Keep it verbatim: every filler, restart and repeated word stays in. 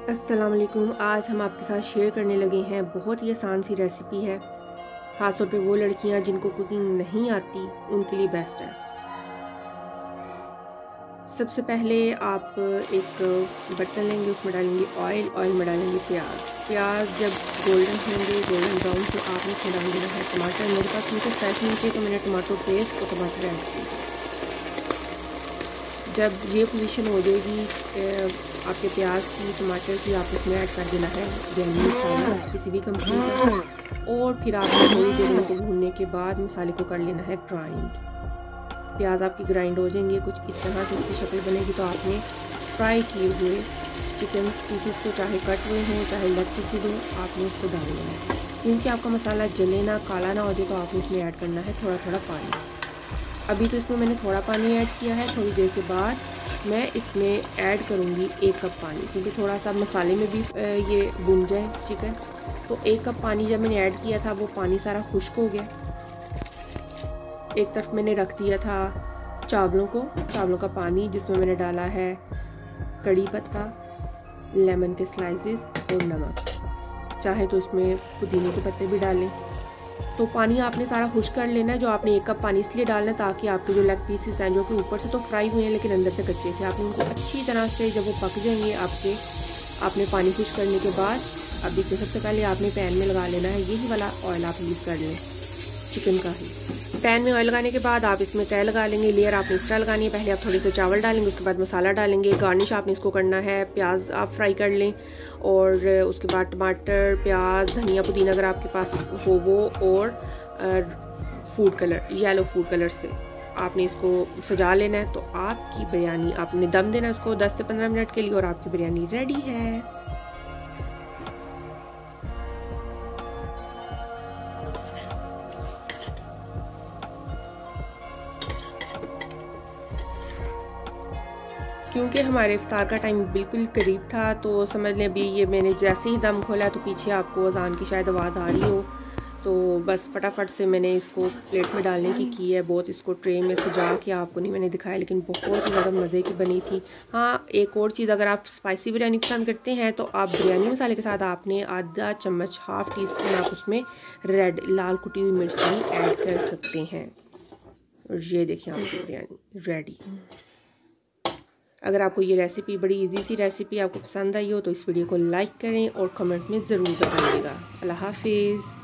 अस्सलाम वालेकुम। आज हम आपके साथ शेयर करने लगे हैं बहुत ही आसान सी रेसिपी है। ख़ासतौर पे वो लड़कियां जिनको कुकिंग नहीं आती उनके लिए बेस्ट है। सबसे पहले आप एक बर्तन लेंगे, उसमें डालेंगे ऑयल ऑयल में डालेंगे प्याज। प्याज जब गोल्डन होंगे, गोल्डन ब्राउन, तो आपने उसमें डाल देना है टमाटर। मेरे पास उनके फ्रेश नहीं थे तो मैंने टमाटो पेस्ट और टमाटर ऐड किए। जब ये पोजीशन हो जाएगी आपके प्याज की, टमाटर की, आप इसमें ऐड कर देना है बिरयानी मसाला किसी भी कंपनी का। और फिर आपने थोड़ी देर इनको भूनने के बाद मसाले को कर लेना है ग्राइंड। प्याज आपकी ग्राइंड हो जाएंगे, कुछ इस तरह से इसकी शक्ल बनेगी। तो आपने फ्राई किए हुए चिकन पीसेस को, चाहे कट हुए हों चाहे लेग पीसेस हो, आपने इसको डाल देना है। क्योंकि आपका मसाला जले ना, काला ना हो जाए, तो आपने इसमें ऐड करना है थोड़ा थोड़ा पानी। अभी तो इसमें मैंने थोड़ा पानी ऐड किया है। थोड़ी देर के बाद मैं इसमें ऐड करूँगी एक कप पानी, क्योंकि थोड़ा सा मसाले में भी ये भुन जाए चिकन। तो एक कप पानी जब मैंने ऐड किया था वो पानी सारा खुश्क हो गया। एक तरफ मैंने रख दिया था चावलों को, चावलों का पानी, जिसमें मैंने डाला है कड़ी पत्ता, लेमन के स्लाइसेस और नमक। चाहे तो इसमें पुदीने के पत्ते भी डालें। तो पानी आपने सारा खुश्क कर लेना है। जो आपने एक कप पानी इसलिए डालना है ताकि आपके जो लेग पीसेस हैं, जो कि ऊपर से तो फ्राई हुए हैं लेकिन अंदर से कच्चे थे, आपने उनको अच्छी तरह से जब वो पक जाएंगे आपके, आपने पानी खुश्क करने के बाद, अब देखिए सबसे पहले आपने पैन में लगा लेना है, यही वाला ऑयल आप यूज़ कर लें चिकन का ही। पैन में ऑयल लगाने के बाद आप इसमें तय लगा लेंगे। लेयर आपने इस तरह लगानी है। पहले आप थोड़े से चावल डालेंगे, उसके बाद मसाला डालेंगे। गार्निश आपने इसको करना है, प्याज आप फ्राई कर लें, और उसके बाद टमाटर, प्याज, धनिया, पुदीना अगर आपके पास हो वो, और food colour, yellow food colour से आपने इसको सजा लेना है। तो आपकी बिरयानी, आपने दम देना है उसको दस से पंद्रह मिनट के लिए, और आपकी बिरयानी रेडी है। क्योंकि हमारे इफ्तार का टाइम बिल्कुल करीब था, तो समझ लें अभी ये मैंने जैसे ही दम खोला तो पीछे आपको अजान की शायद आवाज़ आ रही हो। तो बस फटाफट से मैंने इसको प्लेट में डालने की की है। बहुत इसको ट्रे में सजा के आपको नहीं मैंने दिखाया, लेकिन बहुत ही ज़्यादा मज़े की बनी थी। हाँ, एक और चीज़, अगर आप स्पाइसी बिरयानी पसंद करते हैं तो आप बिरयानी मसाले के साथ आपने आधा चम्मच, हाफ़ टी स्पून आप उसमें रेड लाल कुटी हुई मिर्च भी ऐड कर सकते हैं। और ये देखिए आपकी बिरयानी रेडी। अगर आपको ये रेसिपी, बड़ी इजी सी रेसिपी आपको पसंद आई हो तो इस वीडियो को लाइक करें और कमेंट में ज़रूर बताइएगा। अल्लाह हाफिज़।